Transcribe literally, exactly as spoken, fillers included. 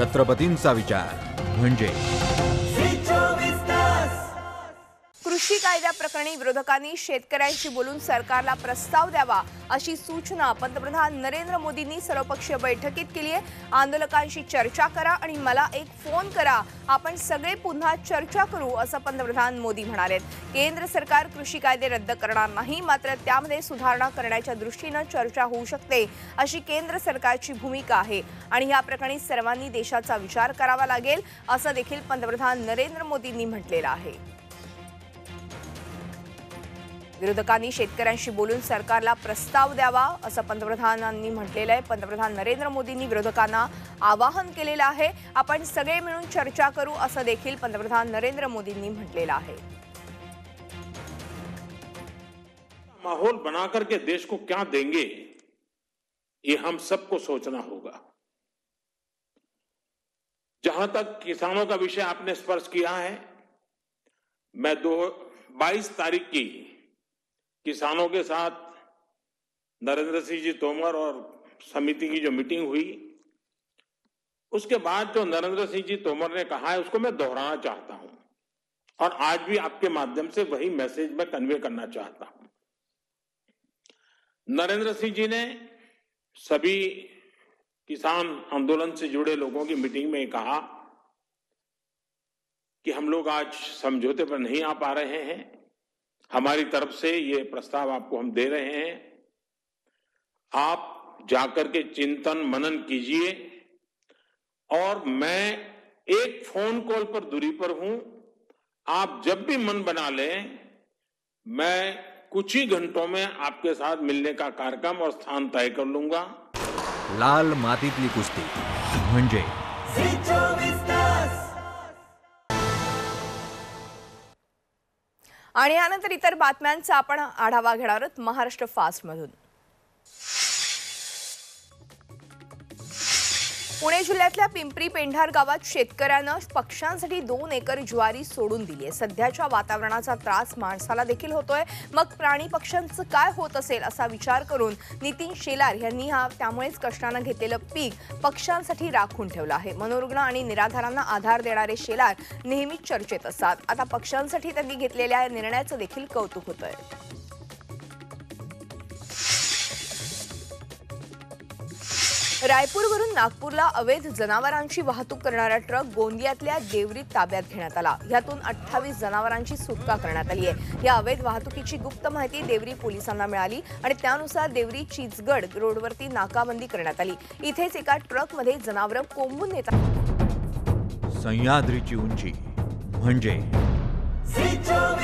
छत्रपतींचा विचार म्हणजे कृषी कायद्याप्रकरणी विरोधकांनी शेतकऱ्यांशी बोलून सरकारला प्रस्ताव द्यावा अशी सूचना पंतप्रधान नरेंद्र मोदींनी सर्वपक्षीय बैठकीत केली आहे। आंदोलकांशी चर्चा करा आणि मला एक फोन करा, आपण सगळे पुन्हा चर्चा करू असं पंतप्रधान मोदी म्हणाले। केंद्र सरकार कृषी कायदे रद्द करणार नाही, मात्र त्यामध्ये सुधारणा करण्याच्या दृष्टीने चर्चा होऊ शकते अशी केंद्र सरकारची भूमिका आहे आणि या प्रकरणी सर्वांनी देशाचा विचार करावा लागेल असं देखील पंतप्रधान नरेंद्र मोदींनी म्हटलेलं आहे। विरोधकांनी शेतकऱ्यांशी बोलून सरकारला प्रस्ताव द्यावा असं पंतप्रधानांनी म्हटलेलं आहे। पंतप्रधान नरेंद्र मोदींनी विरोधकांना आवाहन केलेलं आहे, आपण सगळे मिळून चर्चा करू असं देखील पंतप्रधान नरेंद्र मोदींनी म्हटलेलं आहे। माहौल बनाकर के देश को क्या देंगे, ये हम सबको सोचना होगा। जहां तक किसानों का विषय आपने स्पर्श किया है, मैं दो बाईस तारीख की किसानों के साथ नरेंद्र सिंह जी तोमर और समिति की जो मीटिंग हुई, उसके बाद जो नरेंद्र सिंह जी तोमर ने कहा है उसको मैं दोहराना चाहता हूं और आज भी आपके माध्यम से वही मैसेज मैं कन्वे करना चाहता हूं। नरेंद्र सिंह जी ने सभी किसान आंदोलन से जुड़े लोगों की मीटिंग में कहा कि हम लोग आज समझौते पर नहीं आ पा रहे हैं, हमारी तरफ से ये प्रस्ताव आपको हम दे रहे हैं, आप जाकर के चिंतन मनन कीजिए और मैं एक फोन कॉल पर दूरी पर हूं, आप जब भी मन बना लें, मैं कुछ ही घंटों में आपके साथ मिलने का कार्यक्रम और स्थान तय कर लूंगा। लाल मातीतली कुस्ती म्हणजे आणि यानंतर इतर बातम्यांचा आपण आढावा घेणार आहोत महाराष्ट्र फास्ट मधून। पुणे जिल्ह्यातल्या पिंपरी पेंढार गावात शेतकऱ्यानं पक्ष्यांसाठी दोन एकर ज्वारी सोडून दिली आहे। सध्याच्या वातावरणाचा त्रास माणसाला देखील होतोय, मग प्राणी पक्ष्यांचं काय होत असेल असा विचार करून नितीन शेलार यांनी हा त्यामुळेच कष्टानं घेतलेलं पीक पक्ष्यांसाठी राखून ठेवलं आहे। मनोरुग्ण आणि निराधारांना आधार देणारे शेलार नेहमीच चर्चेत असतात। आता पक्ष्यांसाठी त्यांनी घेतलेल्या निर्णयाचं देखील कौतुक होतंय। रायपूरवरून नागपूरला अवैध जनावरांची वाहतूक करणारा ट्रक गोंदियातल्या देवरीत ताब्यात घेण्यात आला। यातून अठ्ठावीस जनावरांची सुटका करण्यात आली आहे। या अवैध वाहतुकीची गुप्त माहिती देवरी पोलिसांना मिळाली आणि त्यानुसार देवरी चिचगड रोडवरती नाकाबंदी करण्यात आली। इथेच एका ट्रकमध्ये जनावरं कोंबून नेतात। सह्याद्रीची उंची म्हणजे